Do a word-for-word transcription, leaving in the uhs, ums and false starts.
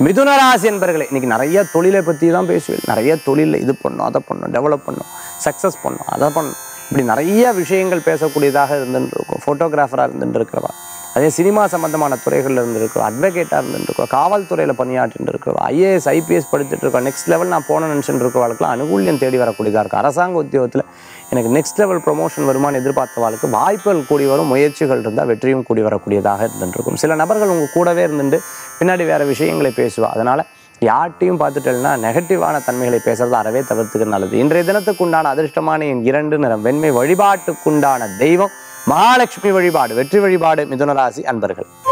மிதுன ராசி என்பர்களே, இன்னைக்கு நிறைய தொழிலை பற்றி தான் பேசுவேன். நிறைய தொழிலில் இது பண்ணும், அதை பண்ணும், டெவலப் பண்ணும், சக்ஸஸ் பண்ணும், அதை பண்ணும், இப்படி நிறைய விஷயங்கள் பேசக்கூடியதாக இருந்துட்டு இருக்கும். ஃபோட்டோகிராஃபராக இருந்துட்டு இருக்கிறவா, அதே சினிமா சம்பந்தமான துறைகளில் இருந்துருக்கோம், அட்வொகேட்டாக இருந்துருக்கோம், காவல்துறையில் பணியாற்றிட்டு இருக்கிறோம், ஐஏஎஸ் ஐபிஎஸ் படிச்சுட்டு இருக்கோம், நெக்ஸ்ட் லெவல் நான் போன நினச்சிட்டு இருக்கவாளுக்குலாம் அனுகூல்யம் தேடி வரக்கூடியதாக இருக்குது. அரசாங்க உத்தியோகத்தில் எனக்கு நெக்ஸ்ட் லெவல் ப்ரொமோஷன் வருமானு எதிர்பார்த்தவாளுக்கு வாய்ப்புகள் கூடி வரும், முயற்சிகள் இருந்தால் வெற்றியும் கூடி வரக்கூடியதாக இருந்துருக்கும். சில நபர்கள் உங்கள் கூடவே இருந்துட்டு பின்னாடி வேறு விஷயங்களை பேசுவா. அதனால் யார்ட்டையும் பார்த்துட்டேன்னா நெகட்டிவான தன்மைகளை பேசுறது அறவே தவிர்த்துக்க நல்லது. இன்றைய தினத்துக்குண்டான அதிர்ஷ்டமான என் இரண்டு நிறம் வெண்மை. வழிபாட்டுக்குண்டான தெய்வம் மகாலட்சுமி வழிபாடு. வெற்றி வழிபாடு மிதுன ராசி அன்பர்கள்.